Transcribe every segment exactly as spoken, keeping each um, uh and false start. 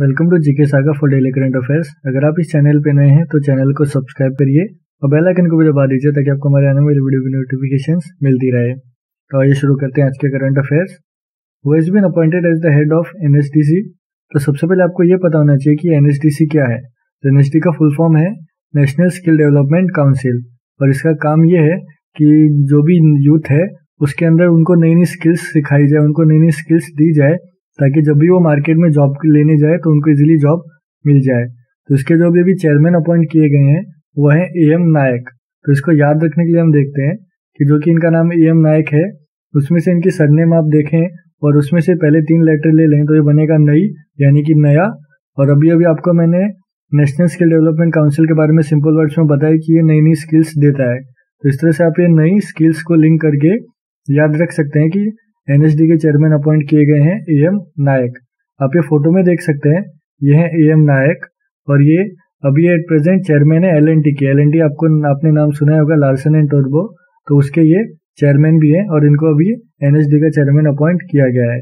Welcome to GK saga for daily current affairs. अगर आप इस चैनल पे नए हैं तो चैनल को सब्सक्राइब करिए और बेल आइकन को भी दबा दीजिए ताकि आपको हमारे आने वाली वीडियो की नोटिफिकेशंस मिलती रहे। तो आइए शुरू करते हैं आज के current affairs. Who has been appointed as the head of NSDC. तो सबसे पहले आपको ये पता होना चाहिए कि एनएसडीसी क्या है। तो एनएसडी का फुल फॉर्म है नेशनल स्किल डेवलपमेंट काउंसिल, और इसका काम ये है कि जो भी यूथ है उसके अंदर उनको नई नई स्किल्स सिखाई जाए, उनको नई नई स्किल्स दी जाए ताकि जब भी वो मार्केट में जॉब लेने जाए तो उनको इजीली जॉब मिल जाए। तो इसके जो भी अभी चेयरमैन अपॉइंट किए गए हैं वो है ए एम नायक। तो इसको याद रखने के लिए हम देखते हैं कि जो कि इनका नाम ए एम नायक है, उसमें से इनकी सरनेम आप देखें और उसमें से पहले तीन लेटर ले लें तो ये बनेगा नई, यानी कि नया। और अभी अभी आपको मैंने नेशनल स्किल डेवलपमेंट काउंसिल के बारे में सिंपल वर्ड्स में बताया कि ये नई नई स्किल्स देता है। तो इस तरह से आप ये नई स्किल्स को लिंक करके याद रख सकते हैं कि एनएसडी के चेयरमैन अपॉइंट किए गए हैं ए एम नायक। आप ये फोटो में देख सकते हैं, ये है ए एम नायक और ये अभी एट प्रेजेंट चेयरमैन है एल एन टी के। एल एन टी आपको आपने नाम सुना होगा, लार्सन एंड टोब्रो, तो उसके ये चेयरमैन भी है और इनको अभी एनएसडी का चेयरमैन अपॉइंट किया गया है।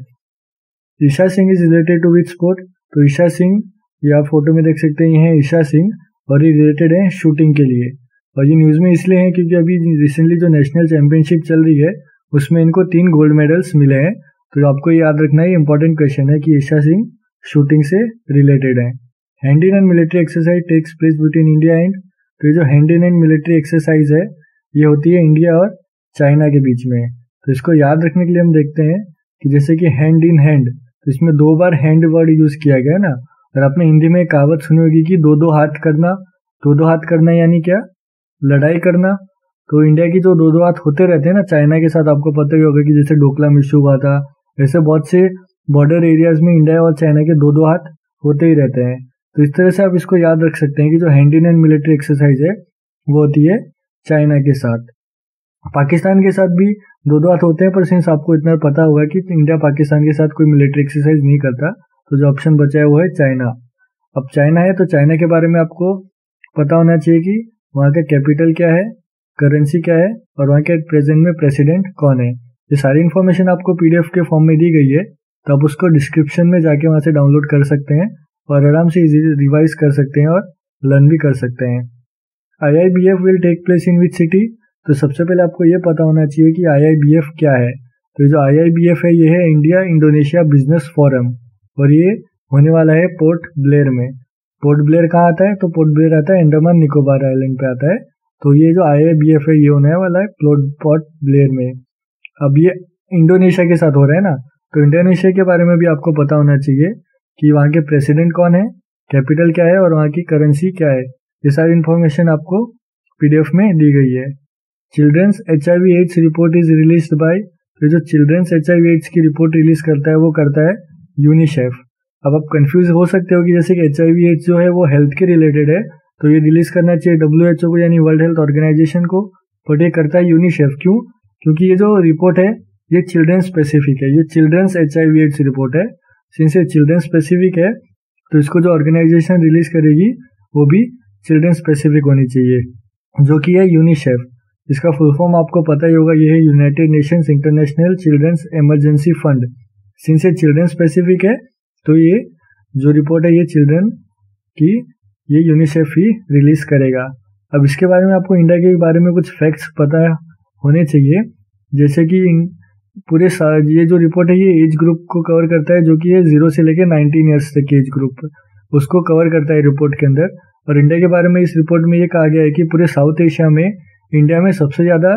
Isha Singh is related to which sport. तो ईशा सिंह ये आप फोटो में देख सकते हैं, ये है ईशा सिंह और ये रिलेटेड है शूटिंग के लिए। और ये न्यूज में इसलिए है क्योंकि अभी रिसेंटली जो नेशनल चैंपियनशिप चल रही है उसमें इनको तीन गोल्ड मेडल्स मिले हैं। तो आपको याद रखना है, इंपॉर्टेंट क्वेश्चन है कि ईशा सिंह शूटिंग से रिलेटेड है। Hand in and military exercise takes place between India and. तो ये जो hand in and military exercise है ये होती है इंडिया और चाइना के बीच में। तो इसको याद रखने के लिए हम देखते हैं कि जैसे कि हैंड इन हैंड, तो इसमें दो बार हैंड वर्ड यूज किया गया ना। और आपने हिंदी में एक कहावत सुनी होगी कि दो दो हाथ करना। दो दो हाथ करना यानी क्या? लड़ाई करना। तो इंडिया की जो दो दो हाथ होते रहते हैं ना चाइना के साथ, आपको पता ही होगा कि जैसे डोकलाम इशू हुआ था, ऐसे बहुत से बॉर्डर एरियाज में इंडिया और चाइना के दो दो हाथ होते ही रहते हैं। तो इस तरह से आप इसको याद रख सकते हैं कि जो hand in hand military exercise है वो होती है चाइना के साथ। पाकिस्तान के साथ भी दो दो हाथ होते हैं, पर सिंस आपको इतना पता होगा कि इंडिया पाकिस्तान के साथ कोई मिलिट्री एक्सरसाइज नहीं करता, तो जो ऑप्शन बचा है वो है चाइना। अब चाइना है तो चाइना के बारे में आपको पता होना चाहिए कि वहाँ का कैपिटल क्या है, करेंसी क्या है और वहाँ के प्रेजेंट में प्रेसिडेंट कौन है। ये सारी इन्फॉर्मेशन आपको पीडीएफ के फॉर्म में दी गई है, तो आप उसको डिस्क्रिप्शन में जाके वहाँ से डाउनलोड कर सकते हैं और आराम से इजीली रिवाइज कर सकते हैं और लर्न भी कर सकते हैं। I I B F will take place in which city. तो सबसे पहले आपको ये पता होना चाहिए कि आई आई बी एफ क्या है। तो जो आई आई बी एफ है ये है इंडिया इंडोनेशिया बिजनेस फोरम, और ये होने वाला है पोर्ट ब्लेयर में। पोर्ट ब्लेयर कहाँ आता है? तो पोर्ट ब्लेयर आता है अंडमान निकोबार आइलैंड पे आता है। तो ये जो आई आई बी एफ है ये होने वाला है पोर्ट ब्लेयर में। अब ये इंडोनेशिया के साथ हो रहा है ना, तो इंडोनेशिया के बारे में भी आपको पता होना चाहिए कि वहाँ के प्रेसिडेंट कौन है, कैपिटल क्या है और वहाँ की करेंसी क्या है। ये सारी इन्फॉर्मेशन आपको पीडीएफ में दी गई है। Children's H I V AIDS report is release by. तो जो children's H I V AIDS की रिपोर्ट रिलीज करता है वो करता है यूनिसेफ। अब आप कंफ्यूज हो सकते हो कि जैसे कि एच आई वी एड्स जो है वो हेल्थ के रिलेटेड है तो ये रिलीज करना चाहिए डब्ल्यू एच ओ को, यानी वर्ल्ड हेल्थ ऑर्गेनाइजेशन को, बट ये करता है यूनिसेफ। क्यों? क्योंकि ये जो रिपोर्ट है ये चिल्ड्रन स्पेसिफिक है, ये children's H I V AIDS report है। सिंस ये चिल्ड्रन स्पेसिफिक है तो इसको जो ऑर्गेनाइजेशन रिलीज करेगी वो भी चिल्ड्रन स्पेसिफिक होनी चाहिए, जो कि है यूनिसेफ। इसका फुल फॉर्म आपको पता ही होगा, ये है United Nations International Children's Emergency Fund. Since ये चिल्ड्रन स्पेसिफिक है तो ये जो रिपोर्ट है ये चिल्ड्रन की ये यूनिसेफ ही रिलीज करेगा। अब इसके बारे में आपको इंडिया के बारे में कुछ फैक्ट्स पता होने चाहिए, जैसे कि पूरे ये जो रिपोर्ट है ये एज ग्रुप को कवर करता है, जो कि है जीरो से लेकर नाइनटीन ईयर्स तक के एज ग्रुप उसको कवर करता है रिपोर्ट के अंदर। और इंडिया के बारे में इस रिपोर्ट में ये कहा गया है कि पूरे साउथ एशिया में इंडिया में सबसे ज्यादा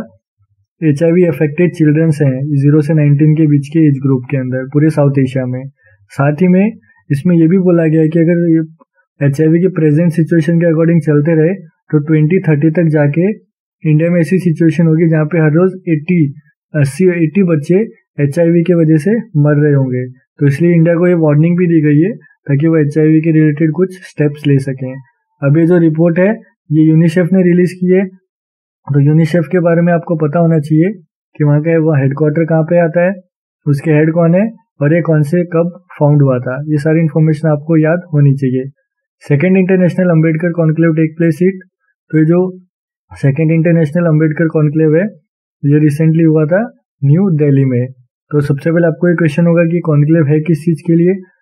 H I V affected children's हैं जीरो से नाइनटीन के बीच के एज ग्रुप के अंदर पूरे साउथ एशिया में। साथ ही में इसमें यह भी बोला गया है कि अगर एच आई वी के प्रेजेंट सिचुएशन के अकॉर्डिंग चलते रहे तो ट्वेंटी थर्टी तक जाके इंडिया में ऐसी सिचुएशन होगी जहाँ पे हर रोज एट्टी अस्सी एट्टी बच्चे एच आई वी की वजह से मर रहे होंगे। तो इसलिए इंडिया को ये वार्निंग भी दी गई है ताकि वो एच आई वी के रिलेटेड कुछ स्टेप्स ले सकें। अब ये जो रिपोर्ट है ये यूनिसेफ ने रिलीज की है, तो यूनिसेफ के बारे में आपको पता होना चाहिए कि वहाँ का वो हेडक्वार्टर कहाँ पे आता है, उसके हेड कौन है और ये कौन से कब फाउंड हुआ था। ये सारी इन्फॉर्मेशन आपको याद होनी चाहिए। Second international Ambedkar conclave take place it. तो ये जो सेकेंड इंटरनेशनल अम्बेडकर कॉन्क्लेव है ये रिसेंटली हुआ था न्यू दिल्ली में। तो सबसे पहले आपको ये क्वेश्चन होगा कि कॉन्क्लेव है किस चीज के लिए।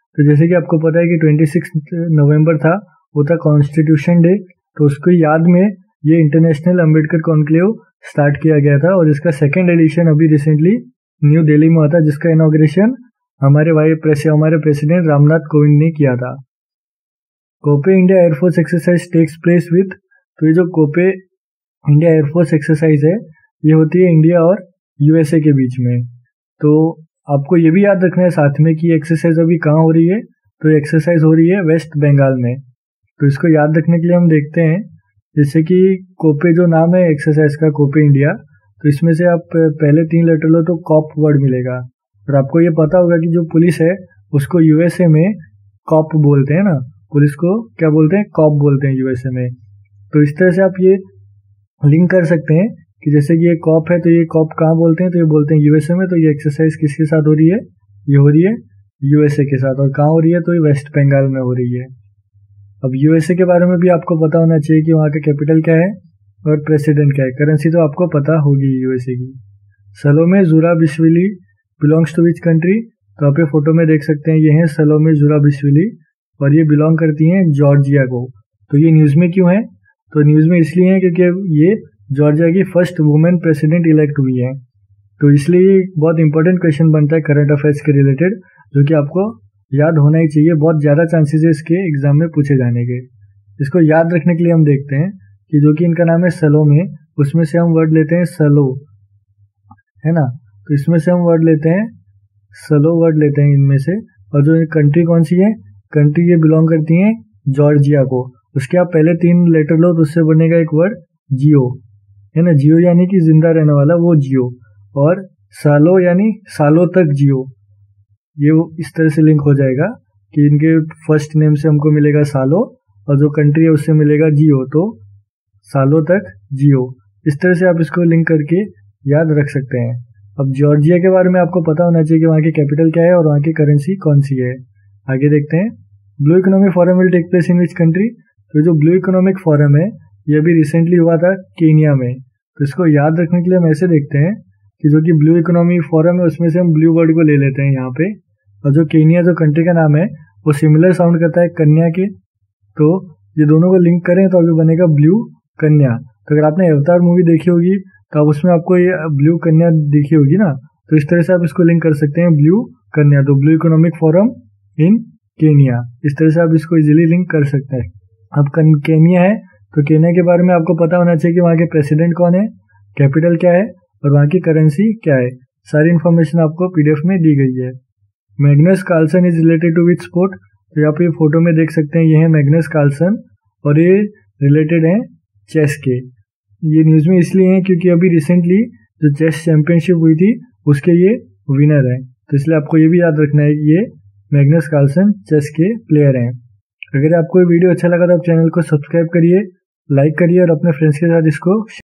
तो जैसे कि आपको पता है कि छब्बीस नवंबर था, वो था कॉन्स्टिट्यूशन डे, तो उसको याद में ये इंटरनेशनल अम्बेडकर कॉन्क्लेव स्टार्ट किया गया था और इसका सेकेंड एडिशन अभी रिसेंटली न्यू दिल्ली में हुआ था, जिसका इनॉग्रेशन हमारे वाइस प्रेस हमारे प्रेसिडेंट रामनाथ कोविंद ने किया था। Cope India air force exercise takes place with, तो ये जो कोपे इंडिया एयरफोर्स एक्सरसाइज है ये होती है इंडिया और यूएसए के बीच में। तो आपको ये भी याद रखना है साथ में कि एक्सरसाइज अभी कहाँ हो रही है, तो एक्सरसाइज हो रही है वेस्ट बंगाल में। तो इसको याद रखने के लिए हम देखते हैं, जैसे कि कोपे जो नाम है एक्सरसाइज का, कोपे इंडिया, तो इसमें से आप पहले तीन लेटर लो तो कॉप वर्ड मिलेगा। और आपको ये पता होगा कि जो पुलिस है उसको यूएसए में कॉप बोलते हैं ना, पुलिस को क्या बोलते हैं, कॉप बोलते हैं यूएसए में। तो इस तरह से आप ये लिंक कर सकते हैं कि जैसे कि ये कॉप है तो ये कॉप कहाँ बोलते हैं, तो ये बोलते हैं यूएसए में। तो ये एक्सरसाइज किसके साथ हो रही है, ये हो रही है यूएसए के साथ। और कहाँ हो रही है, तो ये वेस्ट बंगाल में हो रही है। अब यूएसए के बारे में भी आपको पता होना चाहिए कि वहाँ का कैपिटल क्या है और प्रेसिडेंट क्या है। करेंसी तो आपको पता होगी यूएसए की। Salome Zourabichvili belongs to which country, तो आप ये फोटो में देख सकते हैं, ये है सलोमे जुराबिशविली और ये बिलोंग करती हैं जॉर्जिया को। तो ये न्यूज़ में क्यों है, तो न्यूज़ में इसलिए है क्योंकि ये जॉर्जिया की फर्स्ट वुमेन प्रेसिडेंट इलेक्ट हुई है। तो इसलिए बहुत इंपॉर्टेंट क्वेश्चन बनता है करंट अफेयर्स के रिलेटेड, जो कि आपको याद होना ही चाहिए। बहुत ज़्यादा चांसेस है इसके एग्जाम में पूछे जाने के। इसको याद रखने के लिए हम देखते हैं कि जो कि इनका नाम है सलोमे, उसमें से हम वर्ड लेते हैं सलो, है ना। तो इसमें से हम वर्ड लेते हैं सलो, वर्ड लेते हैं इनमें से। और जो कंट्री कौन सी है, कंट्री ये बिलोंग करती हैं जॉर्जिया को। उसके आप पहले तीन लेटर लो तो उससे बनेगा एक वर्ड जियो, है ना। जियो यानी कि जिंदा रहने वाला, वो जियो। और सालो यानी सालों तक जियो, ये इस तरह से लिंक हो जाएगा कि इनके फर्स्ट नेम से हमको मिलेगा सालो और जो कंट्री है उससे मिलेगा जियो, तो सालों तक जियो। इस तरह से आप इसको लिंक करके याद रख सकते हैं। अब जॉर्जिया के बारे में आपको पता होना चाहिए कि वहाँ की कैपिटल क्या है और वहाँ की करेंसी कौन सी है। आगे देखते हैं, blue economic forum will take place in which country, तो जो ब्लू इकोनॉमिक फोरम है ये अभी रिसेंटली हुआ था केनिया में। तो इसको याद रखने के लिए हम ऐसे देखते हैं कि जो कि ब्लू इकोनॉमिक फोरम है उसमें से हम ब्लू वर्ड को ले लेते हैं यहाँ पे, और जो केनिया जो कंट्री का नाम है वो सिमिलर साउंड करता है कन्या के, तो ये दोनों को लिंक करें तो अभी बनेगा ब्लू कन्या। तो अगर आपने अवतार मूवी देखी होगी तो अब उसमें आपको ये ब्लू कन्या दिखी होगी ना, तो इस तरह से आप इसको लिंक कर सकते हैं ब्लू कन्या, तो blue economic forum in Kenya. इस तरह से आप इसको इजीली लिंक कर सकते हैं। अब केनिया है तो केनिया के बारे में आपको पता होना चाहिए कि वहाँ के प्रेसिडेंट कौन है, कैपिटल क्या है और वहाँ की करेंसी क्या है। सारी इन्फॉर्मेशन आपको पीडीएफ में दी गई है। Magnus Carlsen is related to which sport, तो यहाँ पे फोटो में देख सकते हैं ये है मैग्नस कार्लसन और ये रिलेटेड है चेस के। ये न्यूज़ में इसलिए है क्योंकि अभी रिसेंटली जो चेस चैंपियनशिप हुई थी उसके ये विनर हैं, तो इसलिए आपको ये भी याद रखना है कि ये मैग्नस कार्लसन चेस के प्लेयर हैं। अगर आपको ये वीडियो अच्छा लगा तो आप चैनल को सब्सक्राइब करिए, लाइक करिए और अपने फ्रेंड्स के साथ इसको